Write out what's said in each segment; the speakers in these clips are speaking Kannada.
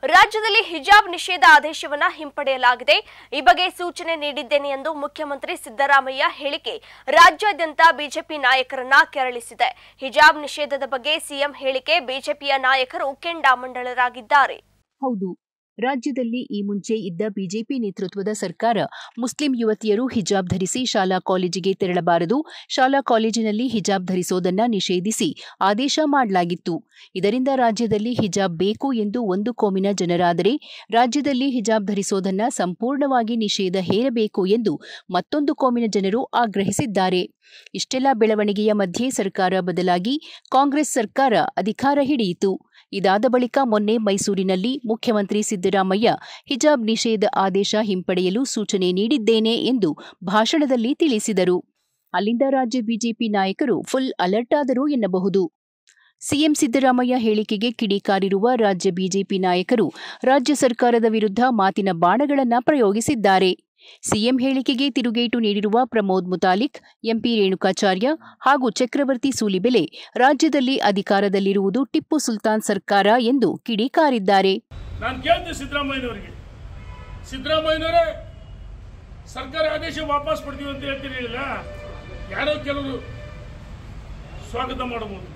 ರಾಜ್ಯದಲ್ಲಿ ಹಿಜಾಬ್ ನಿಷೇಧ ಆದೇಶವನ್ನು ಹಿಂಪಡೆಯಲಾಗಿದೆ. ಈ ಬಗ್ಗೆ ಸೂಚನೆ ನೀಡಿದ್ದೇನೆ ಎಂದು ಮುಖ್ಯಮಂತ್ರಿ ಸಿದ್ದರಾಮಯ್ಯ ಹೇಳಿಕೆ ರಾಜ್ಯಾದ್ಯಂತ ಬಿಜೆಪಿ ನಾಯಕರನ್ನ ಕೆರಳಿಸಿದೆ. ಹಿಜಾಬ್ ನಿಷೇಧದ ಬಗ್ಗೆ ಸಿಎಂ ಹೇಳಿಕೆ ಬಿಜೆಪಿಯ ನಾಯಕರು ಕೆಂಡಾಮಂಡಲರಾಗಿದ್ದಾರೆ. ಹೌದು, ರಾಜ್ಯದಲ್ಲಿ ಈ ಮುಂಚೆ ಇದ್ದ ಬಿಜೆಪಿ ನೇತೃತ್ವದ ಸರ್ಕಾರ ಮುಸ್ಲಿಂ ಯುವತಿಯರು ಹಿಜಾಬ್ ಧರಿಸಿ ಶಾಲಾ ಕಾಲೇಜಿಗೆ ತೆರಳಬಾರದು, ಶಾಲಾ ಕಾಲೇಜಿನಲ್ಲಿ ಹಿಜಾಬ್ ಧರಿಸೋದನ್ನ ನಿಷೇಧಿಸಿ ಆದೇಶ ಮಾಡಲಾಗಿತ್ತು. ಇದರಿಂದ ರಾಜ್ಯದಲ್ಲಿ ಹಿಜಾಬ್ ಬೇಕು ಎಂದು ಒಂದು ಕೋಮಿನ ಜನರಾದರೆ ರಾಜ್ಯದಲ್ಲಿ ಹಿಜಾಬ್ ಧರಿಸೋದನ್ನ ಸಂಪೂರ್ಣವಾಗಿ ನಿಷೇಧ ಹೇರಬೇಕು ಎಂದು ಮತ್ತೊಂದು ಕೋಮಿನ ಜನರು ಆಗ್ರಹಿಸಿದ್ದಾರೆ. ಇಷ್ಟೆಲ್ಲ ಬೆಳವಣಿಗೆಯ ಮಧ್ಯೆ ಸರ್ಕಾರ ಬದಲಾಗಿ ಕಾಂಗ್ರೆಸ್ ಸರ್ಕಾರ ಅಧಿಕಾರ ಹಿಡಿಯಿತು. ಇದಾದ ಬಳಿಕ ಮೊನ್ನೆ ಮೈಸೂರಿನಲ್ಲಿ ಮುಖ್ಯಮಂತ್ರಿ ಸಿದ್ದರಾಮಯ್ಯ ಹಿಜಾಬ್ ನಿಷೇಧ ಆದೇಶ ಹಿಂಪಡೆಯಲು ಸೂಚನೆ ನೀಡಿದ್ದೇನೆ ಎಂದು ಭಾಷಣದಲ್ಲಿ ತಿಳಿಸಿದರು. ಅಲ್ಲಿಂದ ರಾಜ್ಯ ಬಿಜೆಪಿ ನಾಯಕರು ಫುಲ್ ಅಲರ್ಟ್ ಆದರು ಎನ್ನಬಹುದು. ಸಿಎಂ ಸಿದ್ದರಾಮಯ್ಯ ಹೇಳಿಕೆಗೆ ಕಿಡಿಕಾರಿರುವ ರಾಜ್ಯ ಬಿಜೆಪಿ ನಾಯಕರು ರಾಜ್ಯ ಸರ್ಕಾರದ ವಿರುದ್ಧ ಮಾತಿನ ಬಾಣಗಳನ್ನು ಪ್ರಯೋಗಿಸಿದ್ದಾರೆ. ಸಿಎಂ ಹೇಳಿಕೆಗೆ ತಿರುಗೇಟು ನೀಡಿರುವ ಪ್ರಮೋದ್ ಮುತಾಲಿಕ್, ಎಂಪಿ ರೇಣುಕಾಚಾರ್ಯ ಹಾಗೂ ಚಕ್ರವರ್ತಿ ಸೂಲಿಬೆಲೆ ರಾಜ್ಯದಲ್ಲಿ ಅಧಿಕಾರದಲ್ಲಿರುವುದು ಟಿಪ್ಪು ಸುಲ್ತಾನ್ ಸರ್ಕಾರ ಎಂದು ಕಿಡಿಕಾರಿದ್ದಾರೆ. ನಾನು ಕೇಳ್ತೀನಿ ಸಿದ್ದರಾಮಯ್ಯನವರೇ, ಸರ್ಕಾರ ಆದೇಶ ವಾಪಸ್ ಪಡ್ತೀವಿ ಅಂತ ಹೇಳ್ತಿರಲಿಲ್ಲ, ಯಾರೋ ಕೆಲವರು ಸ್ವಾಗತ ಮಾಡಬಹುದು.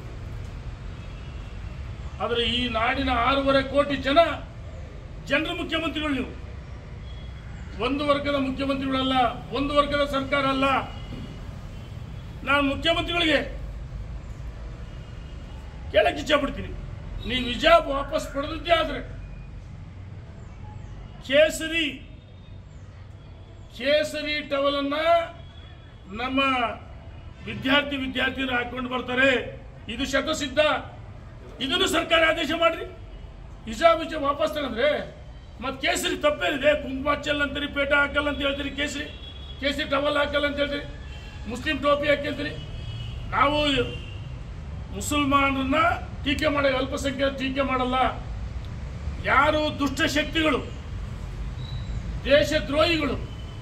ಆದರೆ ಈ ನಾಡಿನ 6.5 ಕೋಟಿ ಜನರ ಮುಖ್ಯಮಂತ್ರಿಗಳು ನೀವು. ಒಂದು ವರ್ಗದ ಮುಖ್ಯಮಂತ್ರಿಗಳಲ್ಲ, ಒಂದು ವರ್ಗದ ಸರ್ಕಾರ ಅಲ್ಲ. ನಾನು ಮುಖ್ಯಮಂತ್ರಿಗಳಿಗೆ ಕೇಳಕ್ಕೆ ಇಚ್ಛೆ ಪಡ್ತೀನಿ, ನೀವು ಹಿಜಾಬ್ ವಾಪಸ್ ಪಡೆದಿದ್ದೇ ಆದ್ರೆ ಕೇಸರಿ ಟವಲ್ ಅನ್ನ ನಮ್ಮ ವಿದ್ಯಾರ್ಥಿನಿಯರು ಹಾಕೊಂಡು ಬರ್ತಾರೆ. ಇದು ಶತಸಿದ್ಧ. ಇದನ್ನು ಸರ್ಕಾರ ಆದೇಶ ಮಾಡ್ರಿ. ಹಿಜಾಬ್ ವಾಪಸ್ ತಗೊಂಡ್ರೆ ಮತ್ತೆ ಕೇಸರಿ ತಪ್ಪೇನಿದೆ? ಕುಂಕುಮ ಹಚ್ಚಲ್ಲ ಅಂತೀರಿ, ಪೇಟ ಹಾಕಲ್ಲ ಅಂತ ಹೇಳ್ತೀರಿ, ಕೇಸರಿ ಟವಲ್ ಹಾಕಲ್ಲ ಅಂತ ಹೇಳ್ತೀರಿ, ಮುಸ್ಲಿಂ ಟೋಪಿ ಹಾಕಿರ್ತೀರಿ. ನಾವು ಮುಸಲ್ಮಾನರನ್ನ ಟೀಕೆ ಮಾಡಿ ಅಲ್ಪಸಂಖ್ಯಾತ ಟೀಕೆ ಮಾಡಲ್ಲ. ಯಾರು ದುಷ್ಟಶಕ್ತಿಗಳು, ದೇಶದ್ರೋಹಿಗಳು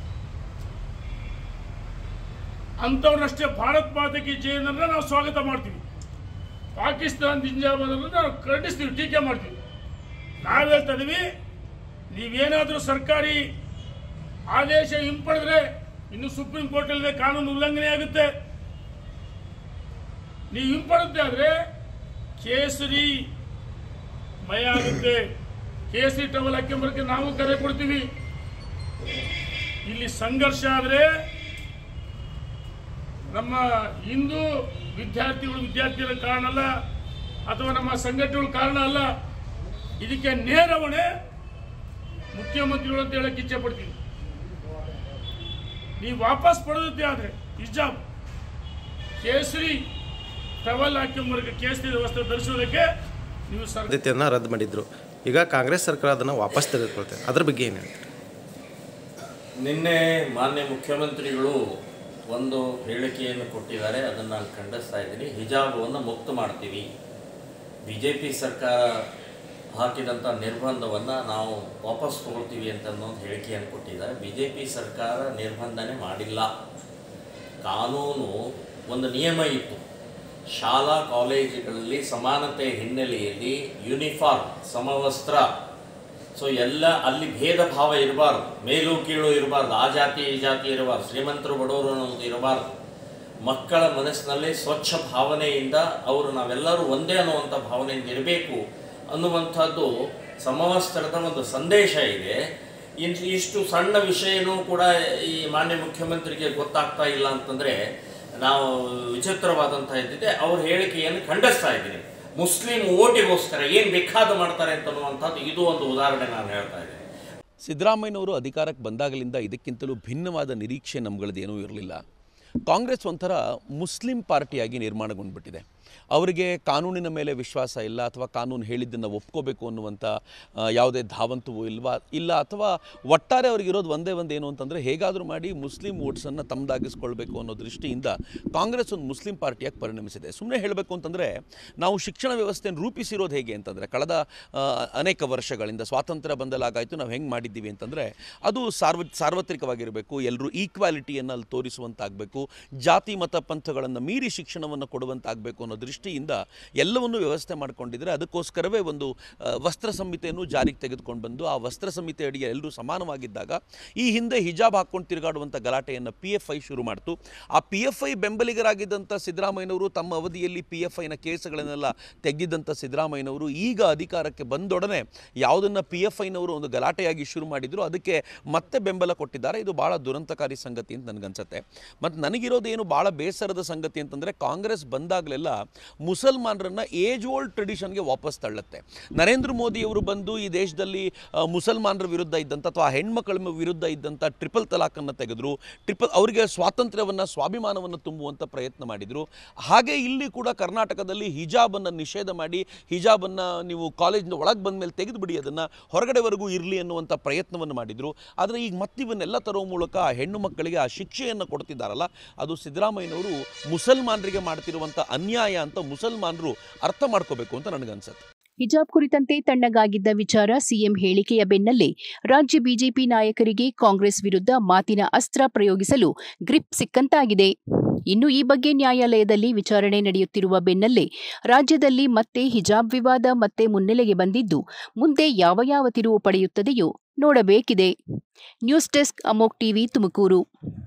ಅಂಥವ್ರನ್ನಷ್ಟೇ ಭಾರತ್ ಮಾತಾ ಕಿ ಜೈ ಅನ್ನೋದನ್ನ ನಾವು ಸ್ವಾಗತ ಮಾಡ್ತೀವಿ. ಪಾಕಿಸ್ತಾನ ಜಿಂದಾಬಾದ್ ನಾವು ಖಂಡಿಸ್ತೀವಿ, ಟೀಕೆ ಮಾಡ್ತೀವಿ. ನಾವು ಹೇಳ್ತಾ ಇದೀವಿ, ನೀವೇನಾದರೂ ಸರ್ಕಾರಿ ಆದೇಶ ಹಿಂಪಡೆದ್ರೆ ಇನ್ನು ಸುಪ್ರೀಂ ಕೋರ್ಟಲ್ಲಿ ಕಾನೂನು ಉಲ್ಲಂಘನೆ ಆಗುತ್ತೆ. ನೀವು ಹಿಂಪಡುತ್ತೆ ಆದ್ರೆ ಕೇಸರಿ ಮಯ ಆಗುತ್ತೆ. ಕೇಸರಿ ಟವಲ್ ಹಾಕೊಂಬರಕ್ಕೆ ನಾವು ಕರೆ ಕೊಡ್ತೀವಿ. ಇಲ್ಲಿ ಸಂಘರ್ಷ ಆದ್ರೆ ನಮ್ಮ ಹಿಂದೂ ವಿದ್ಯಾರ್ಥಿಗಳ ಕಾರಣ ಅಲ್ಲ, ಅಥವಾ ನಮ್ಮ ಸಂಘಟನೆಗಳ ಕಾರಣ ಅಲ್ಲ. ಇದಕ್ಕೆ ನೇರ ಹೊಣೆ ಮುಖ್ಯಮಂತ್ರಿಗಳು ಅಂತ ಹೇಳಕ್ಕೆ ಇಚ್ಛೆ ಪಡ್ತೀನಿ. ನೀವು ವಾಪಸ್ ಪಡೆದದ್ದೇ ಆದ್ರೆ ಹಿಜಾಬ್ ಕೇಸರಿ ಟವಲ್ ಹಾಕೊಂಬರಕ್ಕೆ, ಕೇಸರಿ ವಸ್ತ್ರ ಧರಿಸೋದಕ್ಕೆ ನೀವು ಸಾಧ್ಯತೆಯನ್ನು ರದ್ದು ಮಾಡಿದ್ರು. ಈಗ ಕಾಂಗ್ರೆಸ್ ಸರ್ಕಾರ ಅದನ್ನು ವಾಪಸ್ ತೆಗೆದುಕೊಳ್ತೇವೆ. ಅದ್ರ ಬಗ್ಗೆ ಏನು ಹೇಳ್ತೀರಿ? ನಿನ್ನೆ ಮಾನ್ಯ ಮುಖ್ಯಮಂತ್ರಿಗಳು ಒಂದು ಹೇಳಿಕೆಯನ್ನು ಕೊಟ್ಟಿದ್ದಾರೆ, ಅದನ್ನು ನಾನು ಖಂಡಿಸ್ತಾ ಇದ್ದೀನಿ. ಹಿಜಾಬವನ್ನು ಮುಕ್ತ ಮಾಡ್ತೀವಿ, BJP ಸರ್ಕಾರ ಹಾಕಿದಂಥ ನಿರ್ಬಂಧವನ್ನು ನಾವು ವಾಪಸ್ ತಗೊಳ್ತೀವಿ ಅಂತ ಅನ್ನೋದು ಹೇಳಿಕೆಯನ್ನು ಕೊಟ್ಟಿದ್ದಾರೆ. BJP ಸರ್ಕಾರ ನಿರ್ಬಂಧನೆ ಮಾಡಿಲ್ಲ. ಕಾನೂನು ಒಂದು ನಿಯಮ ಇತ್ತು, ಶಾಲಾ ಕಾಲೇಜುಗಳಲ್ಲಿ ಸಮಾನತೆ ಹಿನ್ನೆಲೆಯಲ್ಲಿ ಯೂನಿಫಾರ್ಮ್, ಸಮವಸ್ತ್ರ, ಸೊ ಎಲ್ಲ ಅಲ್ಲಿ ಭೇದ ಭಾವ ಇರಬಾರ್ದು, ಮೇಲು ಕೀಳು ಇರಬಾರ್ದು, ಆ ಜಾತಿ ಈ ಜಾತಿ ಇರಬಾರ್ದು, ಶ್ರೀಮಂತರು ಬಡವರು ಅನ್ನೋದು ಇರಬಾರ್ದು. ಮಕ್ಕಳ ಮನಸ್ಸಿನಲ್ಲಿ ಸ್ವಚ್ಛ ಭಾವನೆಯಿಂದ ಅವರು ನಾವೆಲ್ಲರೂ ಒಂದೇ ಅನ್ನುವಂಥ ಭಾವನೆಯಿಂದ ಇರಬೇಕು ಅನ್ನುವಂಥದ್ದು ಸಮವಸ್ತ್ರದ ಒಂದು ಸಂದೇಶ ಇದೆ. ಇಷ್ಟು ಸಣ್ಣ ವಿಷಯನೂ ಕೂಡ ಈ ಮಾನ್ಯ ಮುಖ್ಯಮಂತ್ರಿಗೆ ಗೊತ್ತಾಗ್ತಾ ಇಲ್ಲ ಅಂತಂದರೆ ನಾವು ವಿಚಿತ್ರವಾದಂಥ ಇದ್ದಿದೆ. ಅವ್ರ ಹೇಳಿಕೆಯನ್ನು ಖಂಡಿಸ್ತಾ ಇದ್ದೀನಿ. ಮುಸ್ಲಿಂ ಓಟಿಗೋಸ್ಕರ ಏನು ಬೇಕಾದ ಮಾಡ್ತಾರೆ ಅಂತನ್ನುವಂಥದ್ದು ಇದು ಒಂದು ಉದಾಹರಣೆ ನಾನು ಹೇಳ್ತಾ ಇದ್ದೀನಿ. ಸಿದ್ದರಾಮಯ್ಯನವರು ಅಧಿಕಾರಕ್ಕೆ ಬಂದಾಗಲಿಂದ ಇದಕ್ಕಿಂತಲೂ ಭಿನ್ನವಾದ ನಿರೀಕ್ಷೆ ನಮ್ಗಳದ್ದೇನೂ ಇರಲಿಲ್ಲ. ಕಾಂಗ್ರೆಸ್ ಒಂಥರ ಮುಸ್ಲಿಂ ಪಾರ್ಟಿಯಾಗಿ ನಿರ್ಮಾಣಗೊಂಡ್ಬಿಟ್ಟಿದೆ. ಅವರಿಗೆ ಕಾನೂನಿನ ಮೇಲೆ ವಿಶ್ವಾಸ ಇಲ್ಲ, ಅಥವಾ ಕಾನೂನು ಹೇಳಿದ್ದನ್ನು ಒಪ್ಕೋಬೇಕು ಅನ್ನುವಂಥ ಯಾವುದೇ ಧಾವಂತವೂ ಇಲ್ಲ, ಅಥವಾ ಒಟ್ಟಾರೆ ಅವ್ರಿಗಿರೋದು ಒಂದೇ ಏನು ಅಂತಂದರೆ ಹೇಗಾದರೂ ಮಾಡಿ ಮುಸ್ಲಿಂ ವೋಟ್ಸನ್ನು ತಮ್ಮದಾಗಿಸ್ಕೊಳ್ಬೇಕು ಅನ್ನೋ ದೃಷ್ಟಿಯಿಂದ ಕಾಂಗ್ರೆಸ್ ಒಂದು ಮುಸ್ಲಿಂ ಪಾರ್ಟಿಯಾಗಿ ಪರಿಣಮಿಸಿದೆ. ಸುಮ್ಮನೆ ಹೇಳಬೇಕು ಅಂತಂದರೆ ನಾವು ಶಿಕ್ಷಣ ವ್ಯವಸ್ಥೆಯನ್ನು ರೂಪಿಸಿರೋದು ಹೇಗೆ ಅಂತಂದರೆ ಕಳೆದ ಅನೇಕ ವರ್ಷಗಳಿಂದ ಸ್ವಾತಂತ್ರ್ಯ ಬಂದಲಾಗಾಯಿತು ನಾವು ಹೆಂಗೆ ಮಾಡಿದ್ದೀವಿ ಅಂತಂದರೆ ಅದು ಸಾರ್ವತ್ರಿಕವಾಗಿರಬೇಕು, ಎಲ್ಲರೂ ಈಕ್ವಾಲಿಟಿಯನ್ನು ಅಲ್ಲಿ ತೋರಿಸುವಂತಾಗಬೇಕು, ಜಾತಿ ಮತ ಪಂಥಗಳನ್ನು ಮೀರಿ ಶಿಕ್ಷಣವನ್ನು ಕೊಡುವಂತಾಗಬೇಕು ಅನ್ನೋ ದೃಷ್ಟಿಯಿಂದ ಎಲ್ಲವನ್ನೂ ವ್ಯವಸ್ಥೆ ಮಾಡಿಕೊಂಡಿದ್ದಾರೆ. ಅದಕ್ಕೋಸ್ಕರವೇ ಒಂದು ವಸ್ತ್ರ ಸಂಹಿತೆಯನ್ನು ಜಾರಿಗೆ ತೆಗೆದುಕೊಂಡು ಬಂದು ಆ ವಸ್ತ್ರ ಸಂಹಿತೆ ಅಡಿಗೆ ಎಲ್ಲರೂ ಸಮಾನವಾಗಿದ್ದಾಗ ಈ ಹಿಂದೆ ಹಿಜಾಬ್ ಹಾಕ್ಕೊಂಡು ತಿರುಗಾಡುವಂಥ ಗಲಾಟೆಯನ್ನು PFI ಶುರು ಮಾಡ್ತು. ಆ PFI ಬೆಂಬಲಿಗರಾಗಿದ್ದಂಥ ಸಿದ್ದರಾಮಯ್ಯನವರು ತಮ್ಮ ಅವಧಿಯಲ್ಲಿ PFIನ ಕೇಸುಗಳನ್ನೆಲ್ಲ ತೆಗೆದಿದ್ದಂಥ ಸಿದ್ದರಾಮಯ್ಯನವರು ಈಗ ಅಧಿಕಾರಕ್ಕೆ ಬಂದೊಡನೆ ಯಾವುದನ್ನು PFIನವರು ಒಂದು ಗಲಾಟೆಯಾಗಿ ಶುರು ಮಾಡಿದ್ರು ಅದಕ್ಕೆ ಮತ್ತೆ ಬೆಂಬಲ ಕೊಟ್ಟಿದ್ದಾರೆ. ಇದು ಭಾಳ ದುರಂತಕಾರಿ ಸಂಗತಿ ಅಂತ ನನಗನ್ಸುತ್ತೆ. ಮತ್ತು ನನಗಿರೋದೇನು ಭಾಳ ಬೇಸರದ ಸಂಗತಿ ಅಂತಂದರೆ ಕಾಂಗ್ರೆಸ್ ಬಂದಾಗಲೆಲ್ಲ ಮುಸಲ್ಮಾನರನ್ನು ಏಜ್ ಓಲ್ಡ್ ಟ್ರೆಡಿಷನ್ಗೆ ವಾಪಸ್ ತಳ್ಳುತ್ತೆ. ನರೇಂದ್ರ ಮೋದಿಯವರು ಬಂದು ಈ ದೇಶದಲ್ಲಿ ಮುಸಲ್ಮಾನರ ವಿರುದ್ಧ ಇದ್ದಂಥ ಅಥವಾ ಹೆಣ್ಮಕ್ಳ ವಿರುದ್ಧ ಇದ್ದಂಥ ಟ್ರಿಪಲ್ ತಲಾಖನ್ನು ತೆಗೆದ್ರು. ಅವರಿಗೆ ಸ್ವಾತಂತ್ರ್ಯವನ್ನು ಸ್ವಾಭಿಮಾನವನ್ನು ತುಂಬುವಂಥ ಪ್ರಯತ್ನ ಮಾಡಿದರು. ಹಾಗೆ ಇಲ್ಲಿ ಕೂಡ ಕರ್ನಾಟಕದಲ್ಲಿ ಹಿಜಾಬನ್ನು ನಿಷೇಧ ಮಾಡಿ ಹಿಜಾಬನ್ನು ನೀವು ಕಾಲೇಜಿನ ಒಳಗೆ ಬಂದ ಮೇಲೆ ತೆಗೆದುಬಿಡಿ, ಅದನ್ನು ಹೊರಗಡೆವರೆಗೂ ಇರಲಿ ಅನ್ನುವಂಥ ಪ್ರಯತ್ನವನ್ನು ಮಾಡಿದರು. ಆದರೆ ಈಗ ಮತ್ತಿವನ್ನೆಲ್ಲ ತರೋ ಮೂಲಕ ಆ ಹೆಣ್ಣು ಮಕ್ಕಳಿಗೆ ಆ ಶಿಕ್ಷೆಯನ್ನು ಕೊಡ್ತಿದ್ದಾರಲ್ಲ, ಅದು ಸಿದ್ದರಾಮಯ್ಯನವರು ಮುಸಲ್ಮಾನರಿಗೆ ಮಾಡ್ತಿರುವಂಥ ಅನ್ಯಾಯ ಅಂತ ಮುಸಲ್ಮಾನರು ಅರ್ಥ ಮಾಡ್ಕೋಬೇಕು ಅಂತ ನನಗನ್ಸುತ್ತೆ. ಹಿಜಾಬ್ ಕುರಿತಂತೆ ತಣ್ಣಗಾಗಿದ್ದ ವಿಚಾರ ಸಿಎಂ ಹೇಳಿಕೆಯ ಬೆನ್ನಲ್ಲೇ ರಾಜ್ಯ ಬಿಜೆಪಿ ನಾಯಕರಿಗೆ ಕಾಂಗ್ರೆಸ್ ವಿರುದ್ಧ ಮಾತಿನ ಅಸ್ತ್ರ ಪ್ರಯೋಗಿಸಲು ಗ್ರಿಪ್ ಸಿಕ್ಕಂತಾಗಿದೆ. ಇನ್ನು ಈ ಬಗ್ಗೆ ನ್ಯಾಯಾಲಯದಲ್ಲಿ ವಿಚಾರಣೆ ನಡೆಯುತ್ತಿರುವ ಬೆನ್ನಲ್ಲೇ ರಾಜ್ಯದಲ್ಲಿ ಮತ್ತೆ ಹಿಜಾಬ್ ವಿವಾದ ಮತ್ತೆ ಮುನ್ನೆಲೆಗೆ ಬಂದಿದ್ದು ಮುಂದೆ ಯಾವ ತಿರುವು ಪಡೆಯುತ್ತದೆಯೋ ನೋಡಬೇಕಿದೆ. ನ್ಯೂಸ್ ಡೆಸ್ಕ್ ಅಮೋಕ್ ಟಿವಿ ತುಮಕೂರು.